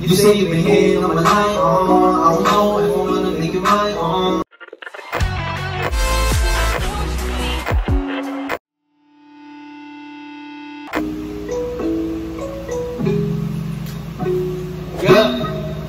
You say you've been hitting on my line, I don't know if I'm gonna make it right, Yeah.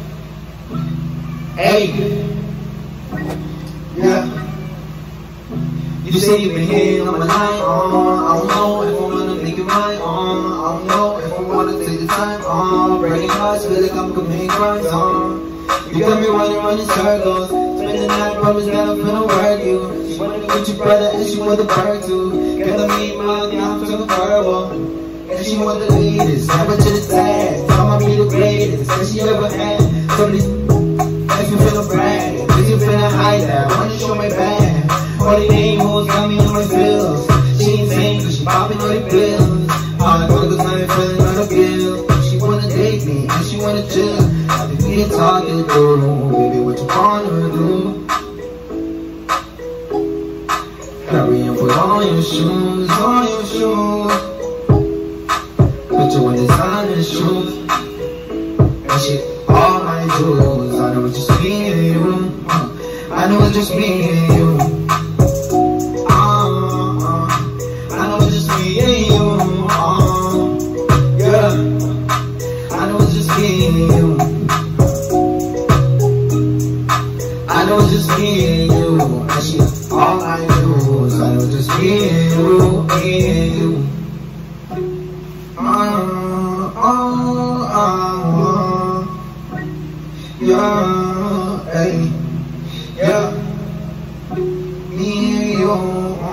Hey. Yeah. You say you've been hitting on my line, I don't know if I'm gonna make it right, I don't know if I wanna take the time, breaking hearts, feel like I'm committing crimes, you got me running circles, spend the night, promise that I'm gonna work you, she wanted to meet your brother and she wanted to work too, get to meet my down to the verbal, and she wanted the latest, never to the sad, I'ma be the greatest that she ever had, somebody makes me feel brag, makes me feel high that I wanna show my back. All the name hoes got me on my bills. She insane cause she popping all the pills. I go to time feeling on the bill. She wanna date me and she wanna chill. I think we ain't talking through. Baby, what you wanna do? Hurry and put on your shoes, on your shoes. Put you in designer shoes. And she all my jewels. I know it's just me and you. I know it's just me and you. I know it's just me and you, and she all I do. I know it's just me and you, me and you. Yeah, hey, yeah, me and you,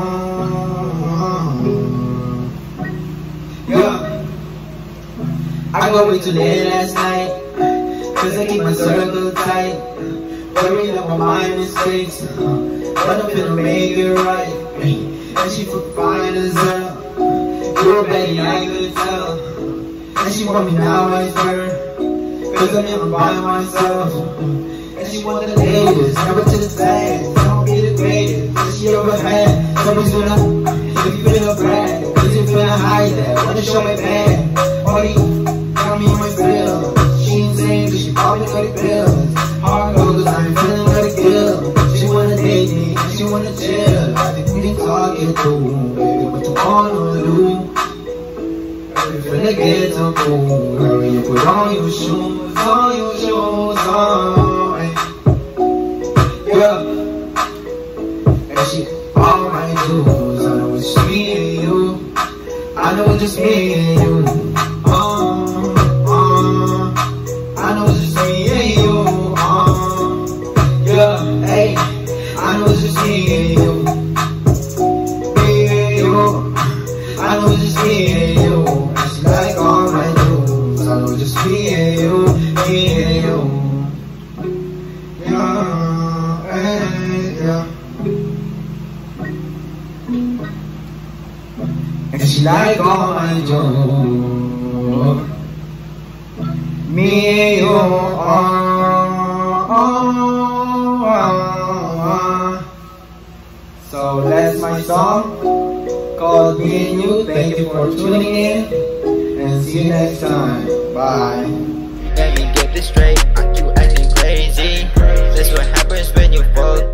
yeah. I go way too late last night, cause I keep my circle tight. Worried about my mistakes, but I'm finna make it right. And she put fine as hell. You're ready, I could tell. And she want me now, I swear, cause I'm never by myself. And she want the latest, never to the side. I'll be the greatest that she ever had. Somebody's gonna, if you finna brag, cause you finna hide that. Wanna show my bag, Molly, got me on my bill. She insane cause she popping all the pills. Hard cause I'm feeling like a girl. She wanna date me, she wanna chill. I think we ain't talking through. Baby, what you wanna do? Baby, finna get some food. Hurry and put on your shoes, on your shoes, on. Yeah. And she all my jewels. I know it's just me and you. I know it's just me and you. I know it's just me and you. Yeah, hey, I know it's just me and you. Me and you. I know it's just me and you. And she like all my jewels. I know it's just me and you. Me and you. Yeah, hey, yeah. And she like all my jewels. Me and you. So that's my song called Me and You. Thank you for tuning in and see you next time. Bye. Let me get this straight, aren't you acting crazy? That's what happens when you fall